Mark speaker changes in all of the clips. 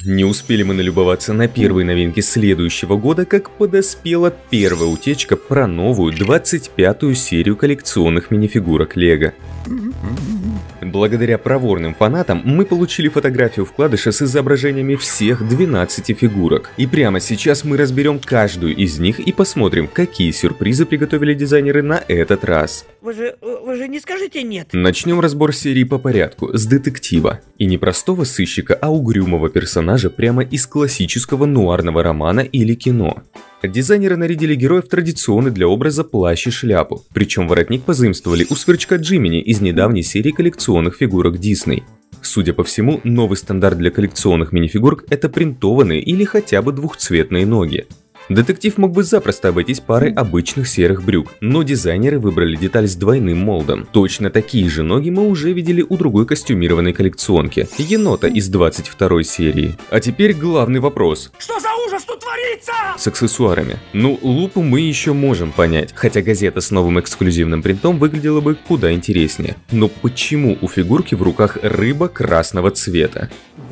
Speaker 1: Не успели мы налюбоваться на первые новинки следующего года, как подоспела первая утечка про новую 25-ю серию коллекционных минифигурок LEGO. Благодаря проворным фанатам мы получили фотографию вкладыша с изображениями всех 12 фигурок. И прямо сейчас мы разберем каждую из них и посмотрим, какие сюрпризы приготовили дизайнеры на этот раз.
Speaker 2: Вы же не скажете нет?
Speaker 1: Начнем разбор серии по порядку, с детектива. И не простого сыщика, а угрюмого персонажа прямо из классического нуарного романа или кино. Дизайнеры нарядили героев традиционно для образа плащ и шляпу, причем воротник позаимствовали у сверчка Джимини из недавней серии коллекционных фигурок Disney. Судя по всему, новый стандарт для коллекционных минифигурок – это принтованные или хотя бы двухцветные ноги. Детектив мог бы запросто обойтись парой обычных серых брюк, но дизайнеры выбрали деталь с двойным молдом. Точно такие же ноги мы уже видели у другой костюмированной коллекционки – енота из 22-й серии. А теперь главный вопрос.
Speaker 2: Что за ужас тут творится?
Speaker 1: С аксессуарами. Ну, лупу мы еще можем понять, хотя газета с новым эксклюзивным принтом выглядела бы куда интереснее. Но почему у фигурки в руках рыба красного цвета?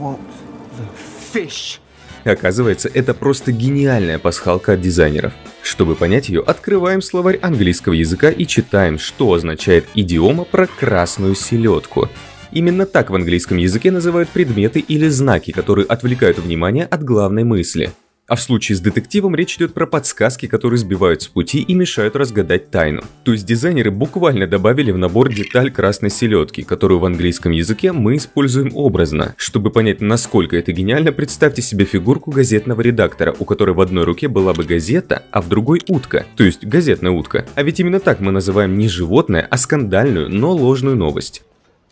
Speaker 1: Оказывается, это просто гениальная пасхалка от дизайнеров. Чтобы понять ее, открываем словарь английского языка и читаем, что означает идиома про красную селедку. Именно так в английском языке называют предметы или знаки, которые отвлекают внимание от главной мысли. А в случае с детективом речь идет про подсказки, которые сбивают с пути и мешают разгадать тайну. То есть дизайнеры буквально добавили в набор деталь красной селедки, которую в английском языке мы используем образно. Чтобы понять, насколько это гениально, представьте себе фигурку газетного редактора, у которой в одной руке была бы газета, а в другой утка, то есть газетная утка. А ведь именно так мы называем не животное, а скандальную, но ложную новость.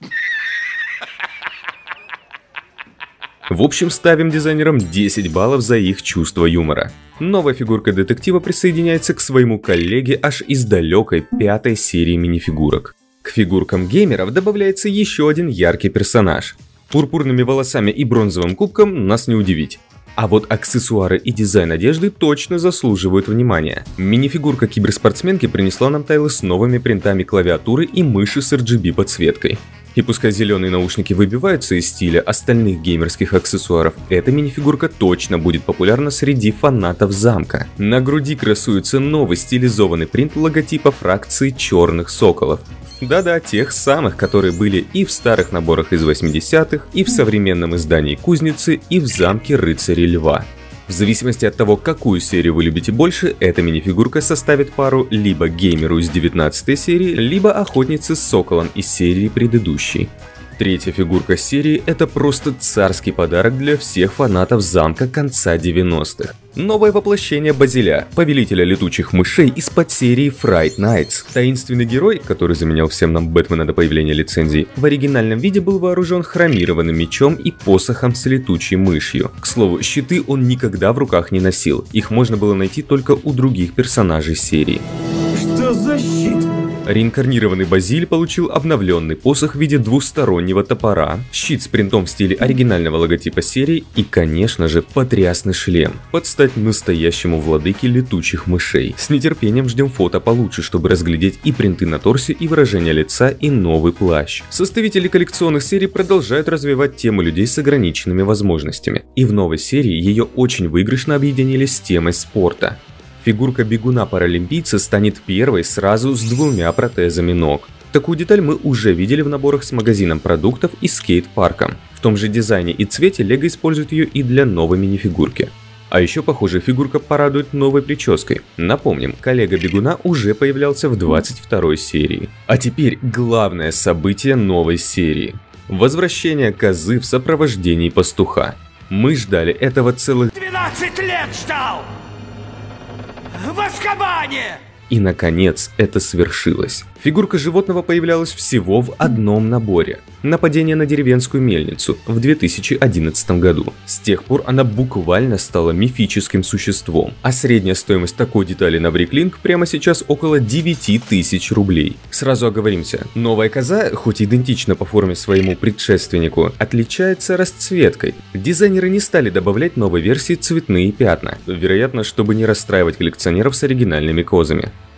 Speaker 1: В общем, ставим дизайнерам 10 баллов за их чувство юмора. Новая фигурка детектива присоединяется к своему коллеге аж из далекой 5-й серии минифигурок. К фигуркам геймеров добавляется еще один яркий персонаж. Пурпурными волосами и бронзовым кубком нас не удивить. А вот аксессуары и дизайн одежды точно заслуживают внимания. Минифигурка киберспортсменки принесла нам тайлы с новыми принтами клавиатуры и мыши с RGB подсветкой. И пускай зеленые наушники выбиваются из стиля остальных геймерских аксессуаров, эта минифигурка точно будет популярна среди фанатов замка. На груди красуется новый стилизованный принт логотипа фракции черных соколов. Да-да, тех самых, которые были и в старых наборах из 80-х, и в современном издании Кузницы, и в замке Рыцарей Льва. В зависимости от того, какую серию вы любите больше, эта минифигурка составит пару либо геймеру из 19 серии, либо охотнице с соколом из серии предыдущей. Третья фигурка серии – это просто царский подарок для всех фанатов замка конца 90-х. Новое воплощение Базиля, повелителя летучих мышей из-под серии Fright Nights. Таинственный герой, который заменял всем нам Бэтмена до появления лицензий, в оригинальном виде был вооружен хромированным мечом и посохом с летучей мышью. К слову, щиты он никогда в руках не носил, их можно было найти только у других персонажей серии.
Speaker 2: Что за щит?
Speaker 1: Реинкарнированный Базиль получил обновленный посох в виде двустороннего топора, щит с принтом в стиле оригинального логотипа серии и, конечно же, потрясный шлем, под стать настоящему владыке летучих мышей. С нетерпением ждем фото получше, чтобы разглядеть и принты на торсе, и выражение лица, и новый плащ. Составители коллекционных серий продолжают развивать тему людей с ограниченными возможностями, и в новой серии ее очень выигрышно объединили с темой спорта. Фигурка бегуна-паралимпийца станет первой сразу с 2 протезами ног. Такую деталь мы уже видели в наборах с магазином продуктов и скейт-парком. В том же дизайне и цвете LEGO использует ее и для новой минифигурки. А еще, похоже, фигурка порадует новой прической. Напомним, коллега бегуна уже появлялся в 22-й серии. А теперь главное событие новой серии. Возвращение козы в сопровождении пастуха. Мы ждали этого целых
Speaker 2: 12 лет ждал! В Азкабане!
Speaker 1: И наконец это свершилось. Фигурка животного появлялась всего в одном наборе. Нападение на деревенскую мельницу в 2011 году. С тех пор она буквально стала мифическим существом. А средняя стоимость такой детали на Брicklink прямо сейчас около 9000 рублей. Сразу оговоримся, новая коза, хоть идентична по форме своему предшественнику, отличается расцветкой. Дизайнеры не стали добавлять новой версии цветные пятна. Вероятно, чтобы не расстраивать коллекционеров с оригинальными козами.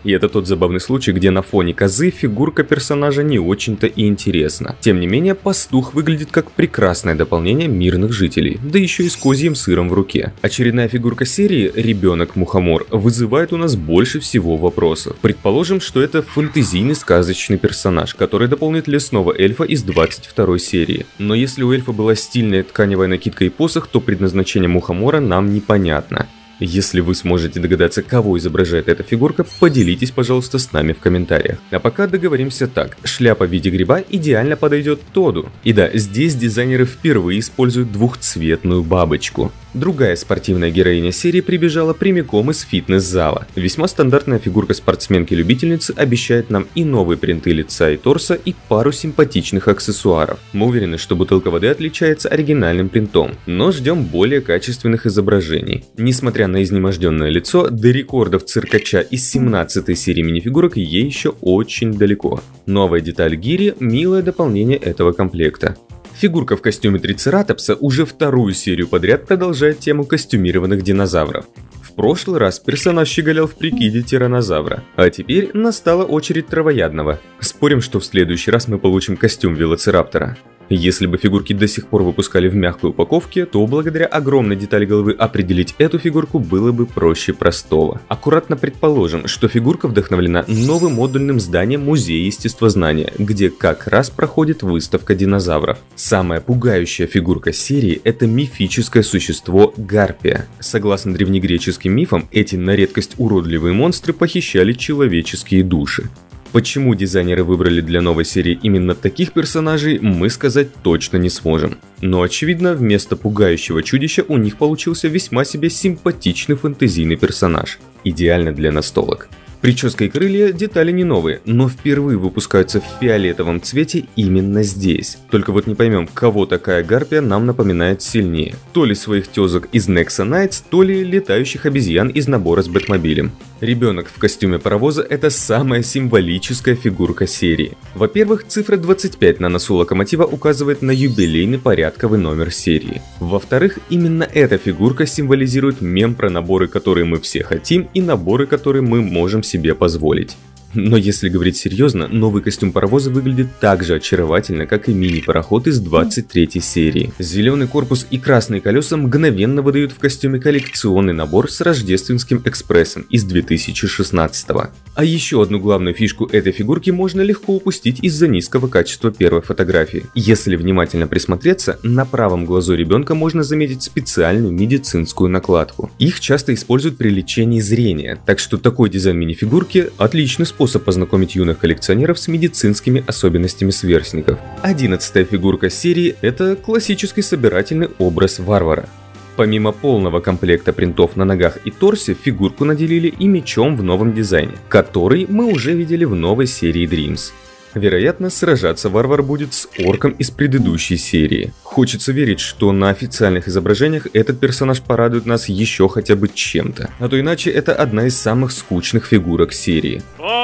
Speaker 1: И это тот забавный случай, где на фоне козы фигурка персонажа не очень-то и интересна. Тем не менее, пастух выглядит как прекрасное дополнение мирных жителей, да еще и с козьим сыром в руке. Очередная фигурка серии «Ребенок-мухомор» вызывает у нас больше всего вопросов. Предположим, что это фэнтезийный сказочный персонаж, который дополнит лесного эльфа из 22 серии. Но если у эльфа была стильная тканевая накидка и посох, то предназначение мухомора нам непонятно. Если вы сможете догадаться, кого изображает эта фигурка, поделитесь, пожалуйста, с нами в комментариях. А пока договоримся так. Шляпа в виде гриба идеально подойдет Тоду. И да, здесь дизайнеры впервые используют двухцветную бабочку. Другая спортивная героиня серии прибежала прямиком из фитнес-зала. Весьма стандартная фигурка спортсменки-любительницы обещает нам и новые принты лица и торса, и пару симпатичных аксессуаров. Мы уверены, что бутылка воды отличается оригинальным принтом, но ждем более качественных изображений. Несмотря на изнеможденное лицо, до рекордов циркача из 17-й серии минифигурок ей еще очень далеко. Новая деталь гири – милое дополнение этого комплекта. Фигурка в костюме Трицератопса уже вторую серию подряд продолжает тему костюмированных динозавров. В прошлый раз персонаж щеголял в прикиде тираннозавра, а теперь настала очередь травоядного. Спорим, что в следующий раз мы получим костюм велоцираптора. Если бы фигурки до сих пор выпускали в мягкой упаковке, то благодаря огромной детали головы определить эту фигурку было бы проще простого. Аккуратно предположим, что фигурка вдохновлена новым модульным зданием Музея естествознания, где как раз проходит выставка динозавров. Самая пугающая фигурка серии – это мифическое существо Гарпия. Согласно древнегреческим мифам, эти на редкость уродливые монстры похищали человеческие души. Почему дизайнеры выбрали для новой серии именно таких персонажей, мы сказать точно не сможем. Но очевидно, вместо пугающего чудища у них получился весьма себе симпатичный фэнтезийный персонаж. Идеально для настолок. Прическа и крылья – детали не новые, но впервые выпускаются в фиолетовом цвете именно здесь. Только вот не поймем, кого такая гарпия нам напоминает сильнее. То ли своих тезок из Nexa Knights, то ли летающих обезьян из набора с Бэтмобилем. Ребенок в костюме паровоза – это самая символическая фигурка серии. Во-первых, цифра 25 на носу локомотива указывает на юбилейный порядковый номер серии. Во-вторых, именно эта фигурка символизирует мем про наборы, которые мы все хотим, и наборы, которые мы можем себе позволить. Но если говорить серьезно, новый костюм паровоза выглядит так же очаровательно, как и мини-пароход из 23 серии. Зеленый корпус и красные колеса мгновенно выдают в костюме коллекционный набор с рождественским экспрессом из 2016. А еще одну главную фишку этой фигурки можно легко упустить из-за низкого качества первой фотографии. Если внимательно присмотреться, на правом глазу ребенка можно заметить специальную медицинскую накладку. Их часто используют при лечении зрения, так что такой дизайн минифигурки – отличный способ познакомить юных коллекционеров с медицинскими особенностями сверстников. 11-я фигурка серии – это классический собирательный образ варвара. Помимо полного комплекта принтов на ногах и торсе, фигурку наделили и мечом в новом дизайне, который мы уже видели в новой серии Dreams. Вероятно, сражаться варвар будет с орком из предыдущей серии. Хочется верить, что на официальных изображениях этот персонаж порадует нас еще хотя бы чем-то. А то иначе это одна из самых скучных фигурок серии.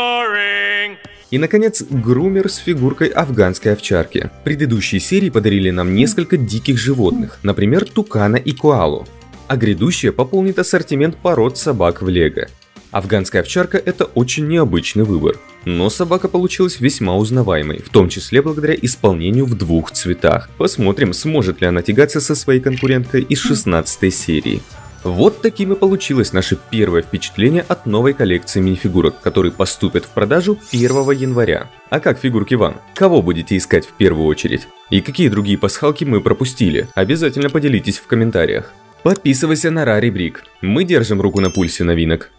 Speaker 1: И, наконец, грумер с фигуркой афганской овчарки. Предыдущие серии подарили нам несколько диких животных, например, тукана и коалу. А грядущая пополнит ассортимент пород собак в Лего. Афганская овчарка – это очень необычный выбор. Но собака получилась весьма узнаваемой, в том числе благодаря исполнению в двух цветах. Посмотрим, сможет ли она тягаться со своей конкуренткой из 16 серии. Вот таким и получилось наше первое впечатление от новой коллекции минифигурок, которые поступят в продажу 1 января. А как фигурки вам? Кого будете искать в первую очередь? И какие другие пасхалки мы пропустили? Обязательно поделитесь в комментариях. Подписывайся на Rari Brick. Мы держим руку на пульсе новинок.